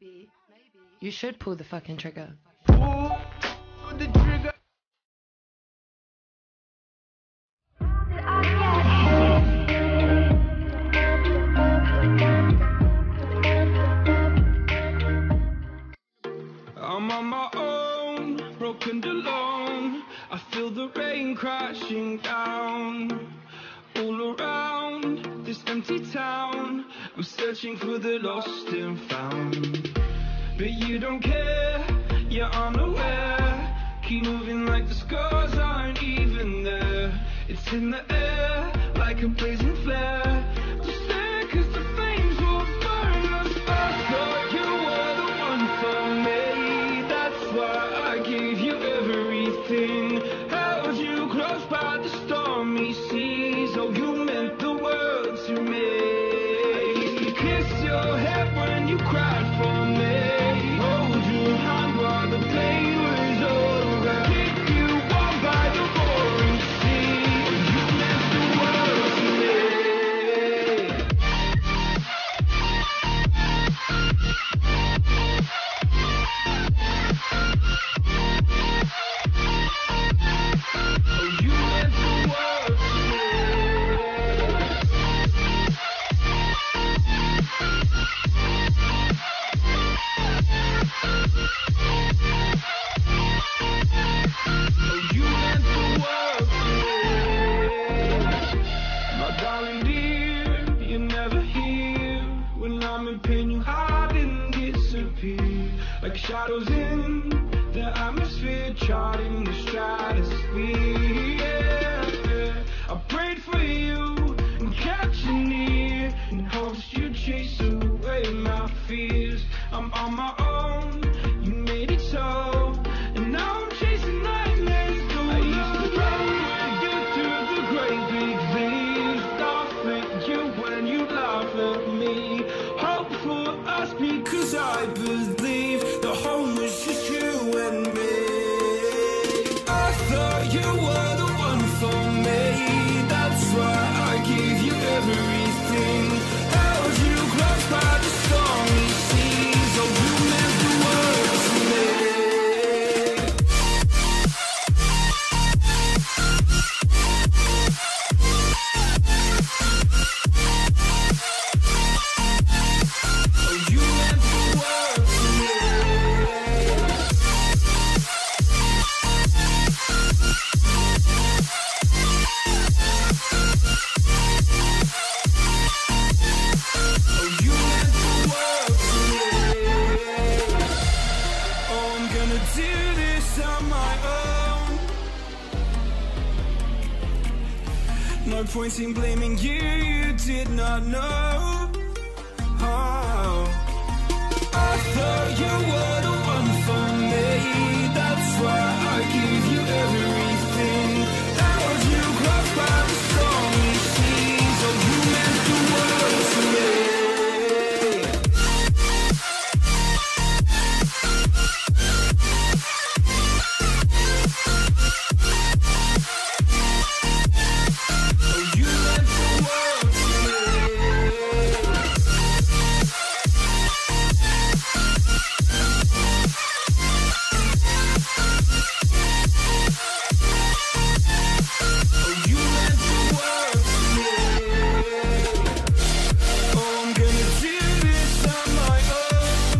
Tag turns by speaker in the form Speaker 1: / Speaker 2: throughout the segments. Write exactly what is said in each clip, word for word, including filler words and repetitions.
Speaker 1: You should pull the fucking trigger.
Speaker 2: Pull the trigger. I'm on my own, broken alone. I feel the rain crashing down all around this empty town. I'm searching for the lost and found, but you don't care, you're unaware. Keep moving like the scars aren't even there. It's in the air like a blazing flare. Just stare, cause the flames will burn us. I thought you were the one for me. That's why I gave you everything. Held you close by the stormy seas. Oh, you meant the world to me. I used to kiss your head when you cried for me. Hold your hand while the pain was over. Keep you warm by the roaring sea. You meant the world to me. Oh, you meant the world to me. Oh, you meant the world to me. My darling dear, you're never here. When I'm in pain, you hide and disappear. Like shadows in the atmosphere, charting the stratosphere. Yeah. I prayed for you and kept you near, in hopes you'd chase away my fears. I'm on my own, you made it so, and now I'm chasing nightmares. I used to run with you through the great big leaves, laugh at you when you laugh at me. Hope for us because I believe the home was just you and me. I thought you were the one for me. That's why I gave you everything. Held you close by the stormy seas. Oh, you meant the world to me. Oh, you meant the world to me. Oh, you meant the world to me. Oh, I'm gonna do this on my own. No point in blaming you, you did not know. Oh, I thought you were the one for me. That's why I gave you everything. Held you close by the stormy seas. Oh, you meant the world to me. Oh, you meant the world to me. Oh, you meant the world to me. Oh, I'm gonna do this on my own.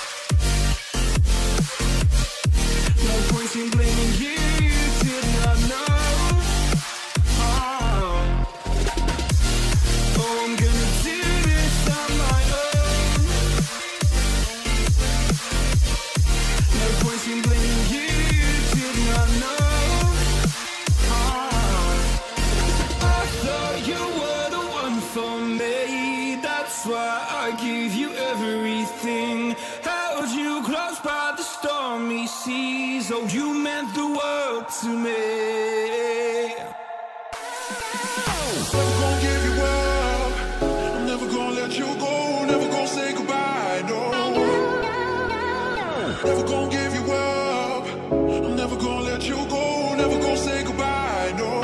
Speaker 2: No point in blaming you, you did not know. Oh, oh, I'm gonna do this on my own. No point in blaming you, you did not know. I thought you were the one for me. That's why I gave you everything. Held you close by the stormy seas. Oh, you meant the world to me.
Speaker 3: Never gonna give you up. I'm never gonna let you go. Never gonna say goodbye. No. Never gonna give you up. I'm never gonna let you go. Never gonna say goodbye. No.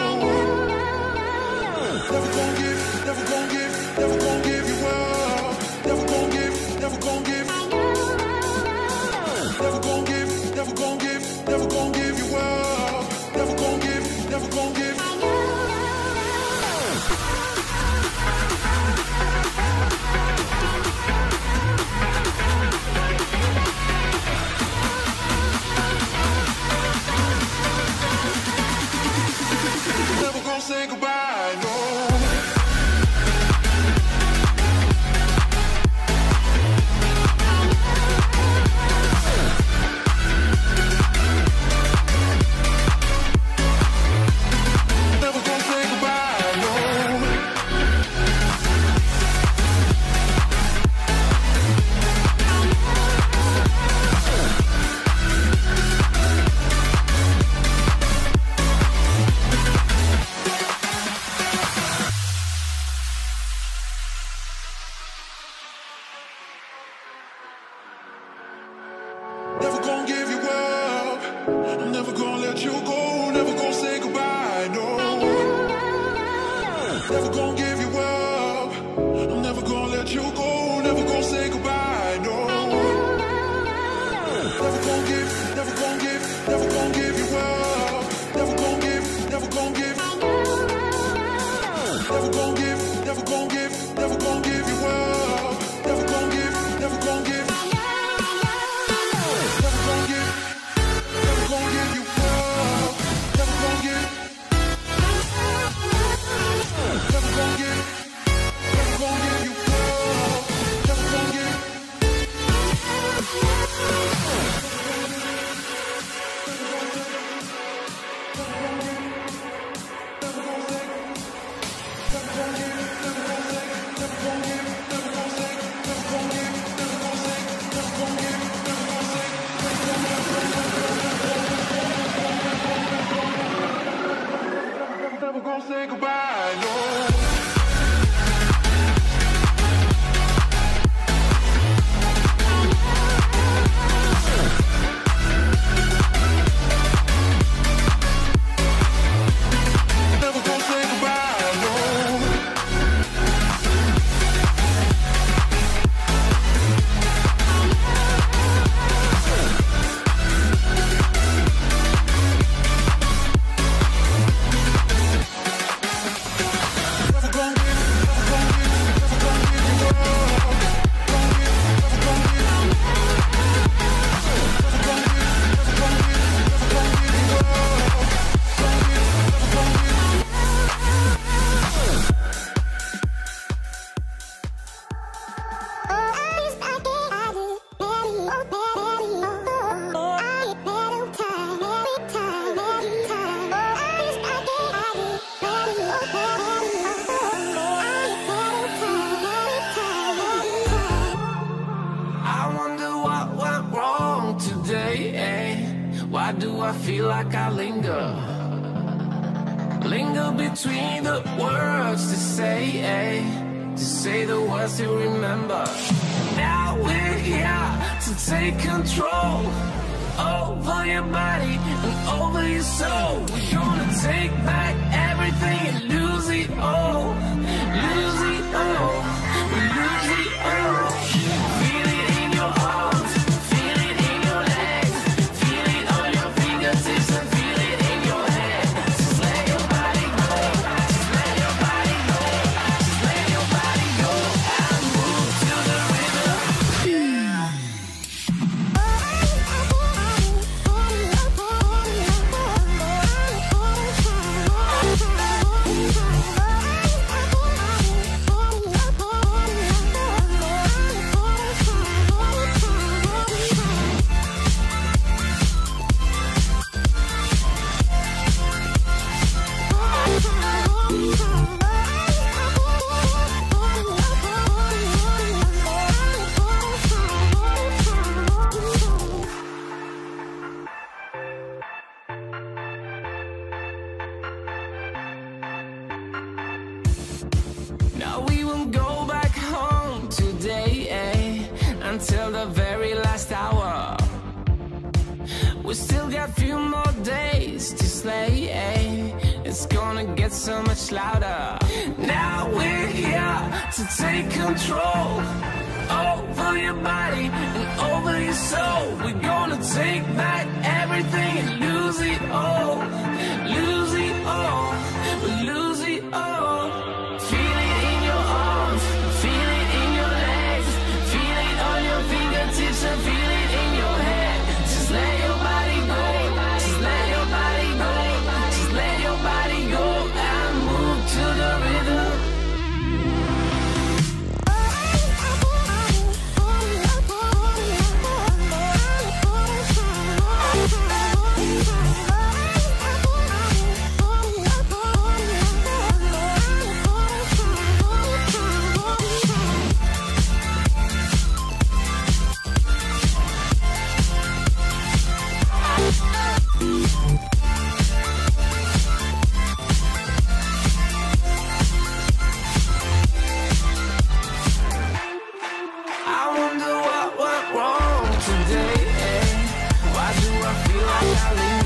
Speaker 3: Never gonna give. Never gonna give. Never gonna give you up. Never gonna give. Never gonna give. let you go, never gonna say goodbye, no. Never gonna give you up. I'm never gonna let you go, never gonna say goodbye, no. Never gonna give, never gonna give, never gonna give you up. Never gonna give, never gonna give. Never gonna give, never gonna give, never gonna give you up. Never gonna give, never gonna give. Never gonna give, never gonna give you up. Never gonna give. Never gonna give, never gonna give you up. Never gonna give. Never gonna say goodbye, no. Never gonna say goodbye, no. Never gonna give, never gonna give, never gonna give you up. Gonna give, never gonna give. Never gonna give, never gonna give, never gonna give you up. Gonna give, never gonna give.
Speaker 2: I wonder what went wrong today, eh? Why do I feel like I linger? Linger between the words to say, eh? To say the words to remember. Now we're here to take control over your body and over your soul. We're gonna take back everything and lose it all. Lose it all. We lose it all. Feel it in your arms, feel it in your legs, feel it on your fingertips and feel it in your head. Just let your body go, just let your body go, just let your body go and move to the rhythm. Now we won't go back home today, eh? Until the very last hour. We still got a few more days to slay, eh? It's gonna get so much louder. Now we're here to take control over your body and over your soul. We're gonna take back everything and lose it all. Lose it all. We lose it all. Feel it in your arms, feel it in your legs, feel it on your fingertips and feel it in your head. Just let your body go, just let your body go, just let your body go and move to the rhythm. I wonder what went wrong today, eh? Why do I feel like I live?